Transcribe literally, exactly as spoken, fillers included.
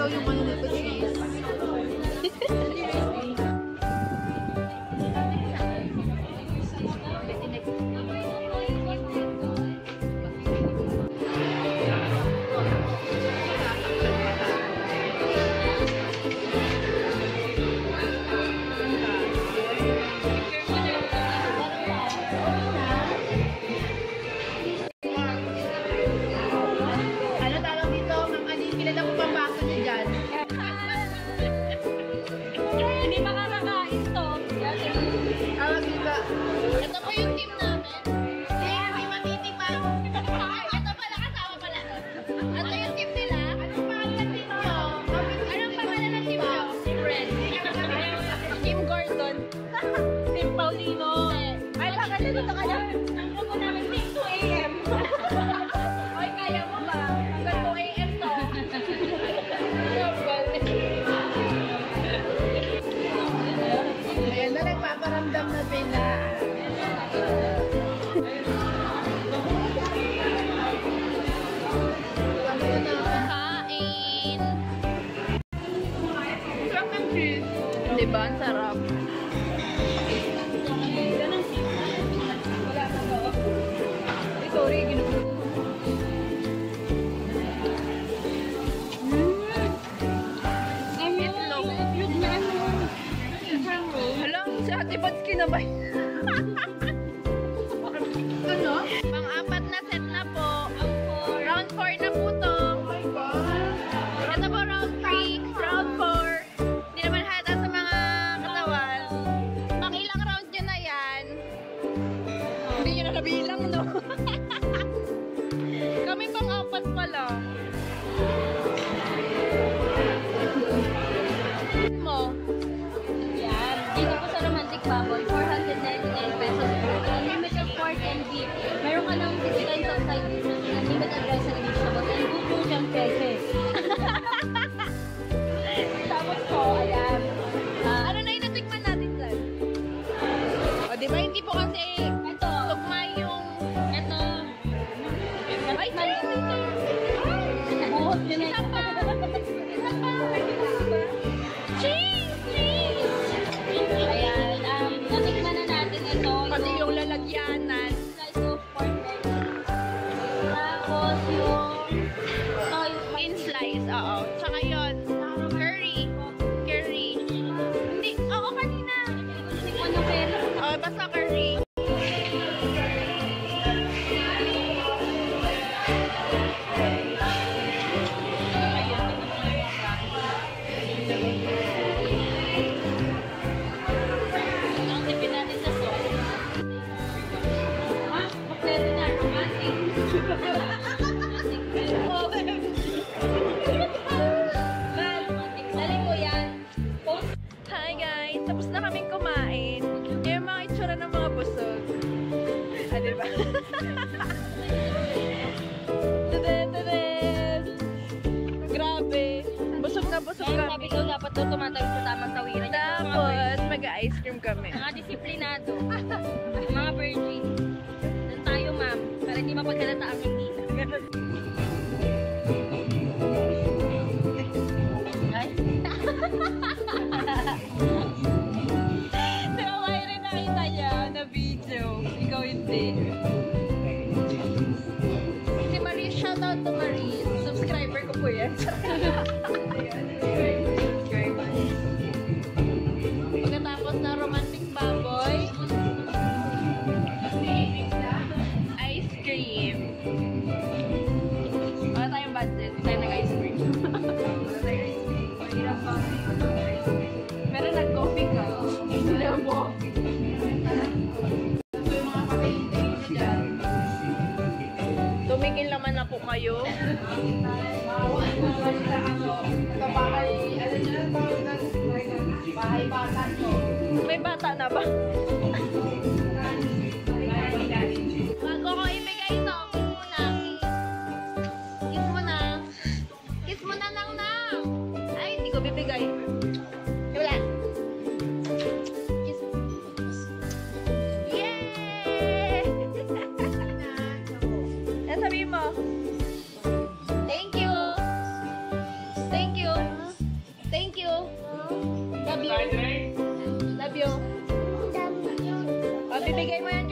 daw yung ano nito, cheese. Ito po yung team namin. Eh, may matitipang. Ito pala, kasama pala. Ito yung team nila. Anong pangalan ng team nyo? Anong pangalan ng team nyo? Team Red. Team Gordon. Team Paulino. Ay, bakit dito ka lang? Ang grupo namin, Team two A M Oy, kaya mo ba? Hanggang two A M to. Ayan na, nagpaparamdam na sila. Kain. Sarap ng cheese. Diba? Ang sarap. Ay, sorry, ginugulo. Si Ate Bats kinabay. Ano? Pang-apat na set na po. Round four na po to. Oh my God. Ito po round three, round four. Hindi naman hata sa mga katawan. Pang ilang round nyo na yan. Hindi nyo na nabilang, no? Kami pang-apat pa lang. Mo. Yan. Dito po sa Romantic Baboy, four hundred ninety-nine pesos po. Unlimited pork and beef. Meron ka ng six kinds of side dishes, unlimited rice and vegetables, and buko siyang peche. Tapos po, ayan. Uh, Ano na yung natikman natin dyan? O, di ba hindi po kasi ito, tugma yung... ito. Ay, cheese! Buhot yun Isa pa! Isa pa! Cheese! Cheese! Ayan, um, natikman na natin ito. Pati yung lalagyanan. Slice of pork belly. Tapos yung soy In slice, oo. Tsaka yun, curry. Curry. Hindi, oo, kanina. ano pero Oo, basta curry. ang tipid natin sa sauce. Ha? Kompleto na. Romantic. Romantic. Dali mo yan. Post. Hi guys! Tapos na kaming kumain. Yung mga itsura ng mga busog. Ah, diba? Tadaan, tadaan! Grabe! Busog na busog Kaya kami. sabi ko, dapat daw tumatawid sa tamang tawiran. Tapos, mag-ice cream kami. Mga disiplinado. Mga virgin. Doon tayo, ma'am. Para hindi mapagkalata ang hindi. Ay. Pero may rin nakita niya na video. Ikaw hindi. Si Marie, shoutout to Marie. Subscriber ko po yan. Pagkatapos na Romantic Baboy, ice cream. Wala tayong budget. Hindi tayo nag-ice cream. Pero nag-coffee ka. Hindi na mo. Tumigil naman na po kayo. May bata na ba? Bago ko ibigay ito, ako muna. Kiss mo na. Kiss mo na nang nang. Ay, hindi ko bibigay. Wala. Kiss. Yay! Ano sabihin mo? Thank you. Thank you. Ibigay mo yan